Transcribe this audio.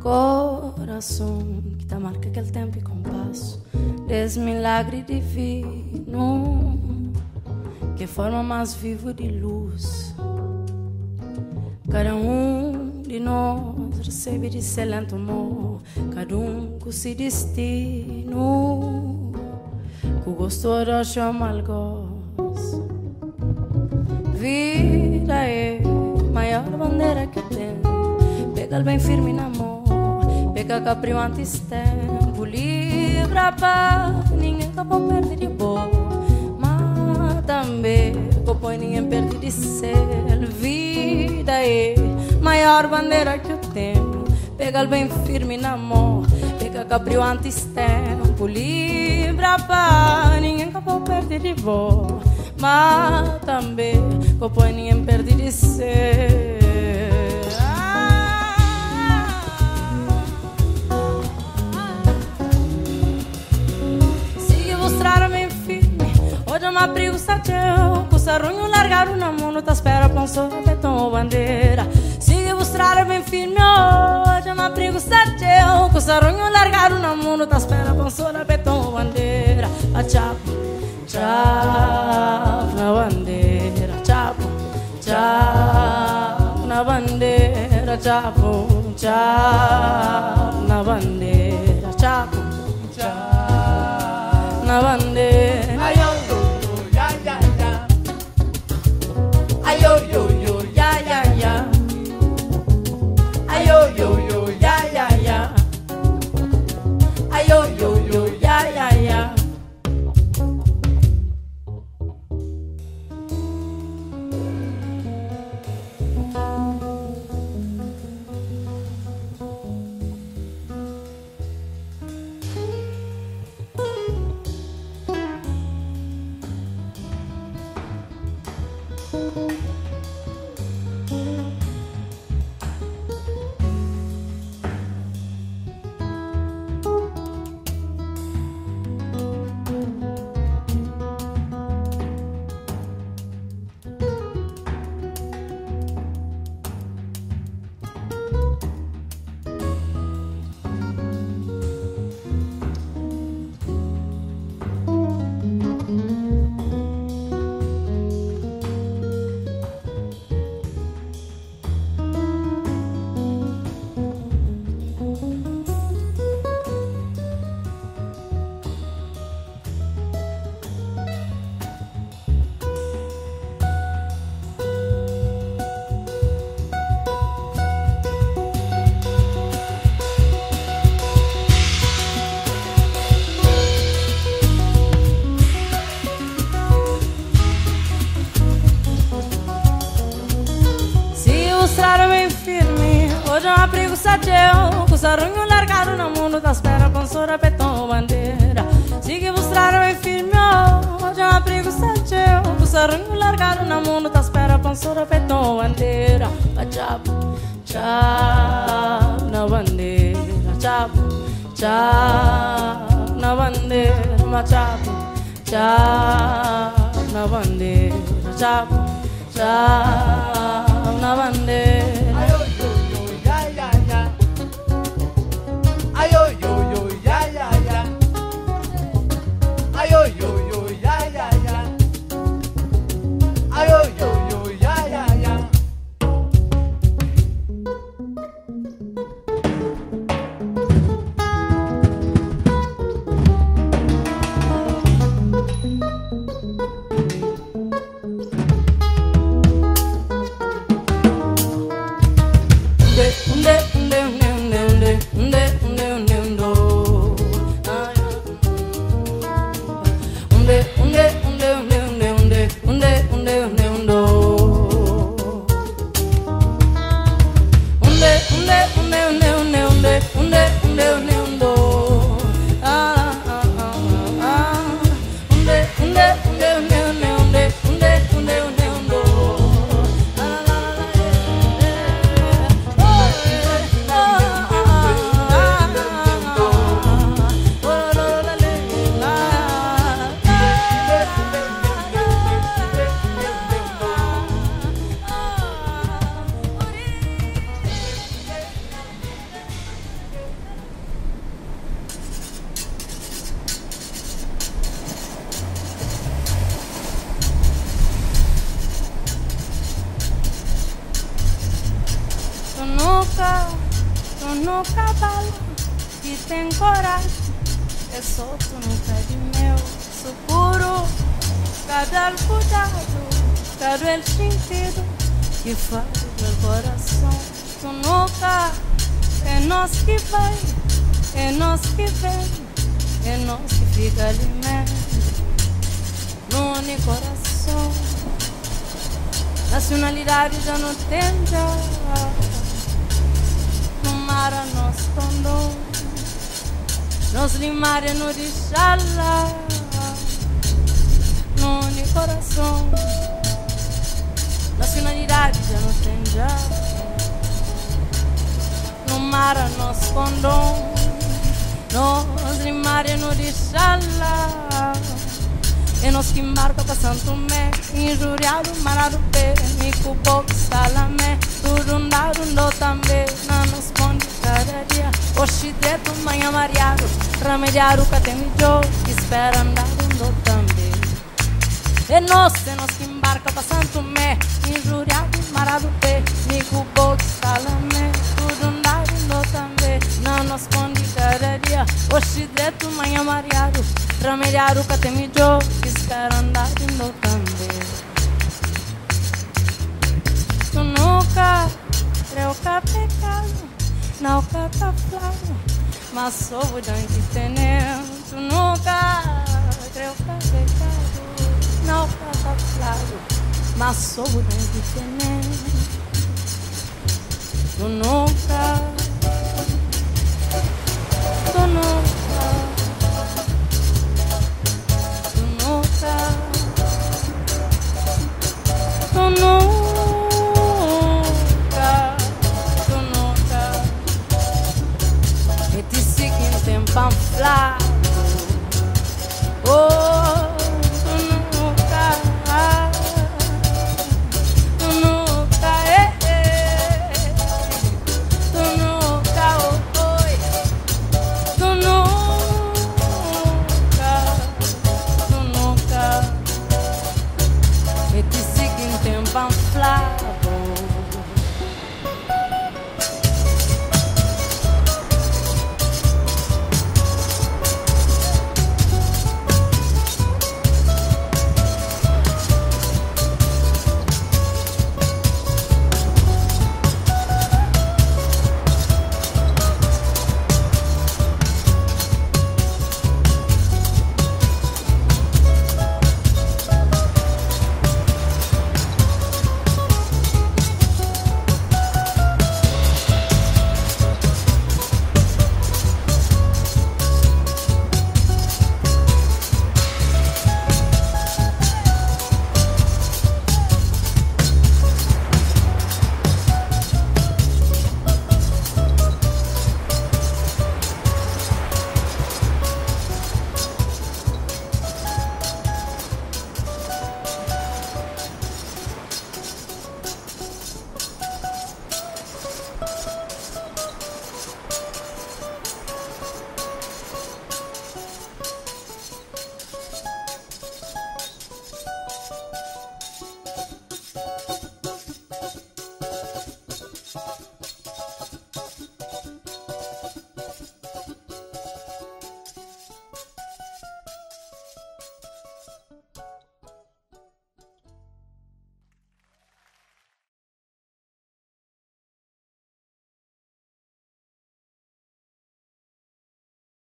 coração que tá marca aquele tempo e compasso desse milagre divino que forma mais vivo de luz. Cada de nós recebe de excelente amor, cada com seu destino, que gostou de chamar gosto. Vida é a maior bandeira que tem, pega bem firme na mão, pega capricho antes tempo, livre a paz, ninguém acabou perto de boa, mas também põe ninguém perto de ser. Vida é a maior bandeira que eu tenho, pega bem firme na mão, pega capricho antes tempo, livre a paz, ninguém acabou perto de boa, mas também põe ninguém perto de ser. Hoje é uma briga sateu, com sarunho largado na mão, não tá espera pra um só betão ou bandeira. Siga mostrar bem firme, hoje é uma briga sateu, com sarunho largado na mão, não tá espera pra um só betão ou bandeira. A Chápu, Chápu na bandeira, Chápu, Chápu na bandeira, Chápu, Chápu na bandeira, Chápu, Chápu na bandeira. Ay, yo, yo, yo, ya, ya, ya. Ay, yo, yo, yo, ya, ya, ya. Ay, yo, yo, yo, ya, ya, ya. Hoje é um abrigo sateu, com sarunho largado na mão, não tá espera pra um sora betão ou bandeira. Siga mostrar bem firme, hoje é um abrigo sateu, com sarunho largado na mão, não tá espera pra um sora betão ou bandeira. A Chápu, Chápu na bandeira, Chápu, Chápu na bandeira, uma Chápu, Chápu na bandeira, Chápu, Chápu na bandeira. Ay, yo, yo, yo, ya, ya, ya. Ay, yo, yo, yo, ya, ya, ya. Ay, yo, yo, yo, ya, ya, ya. Tu nunca bala que tem coragem. É só tu nunca de meu seguro. Cada cuidado, cada el sentido que faz meu coração. Tu nunca é nós que vai, é nós que vem, é nós que fica ali mesmo no único coração. Nacionalidade já não tem já. No mar a nós condom, nos limar e no deixar lá no único coração. Nacionalidade já não tem já. No mar a nós condom, nos limar e no deixar lá. E nós que embarca para Santo Tomé, injuriado, marado pé, mico box, salamé, tudo andado, andou também, não nos ponde cada dia. Oxi, deto, manhã mareado, remediar o que tem melhor, espera andado, andou também. E nós que embarca para Santo Tomé, injuriado, marado pé, mico box, salamé, tudo andado, andou também, não nos ponde cada dia. Oxi, deto, manhã mareado, remediar o que tem melhor, espera andar indo também. Tu nunca creu que é pecado, não que tá claro, mas sou o que tem. Tu nunca creu que é pecado, não que tá claro, mas sou o que tem. Tu nunca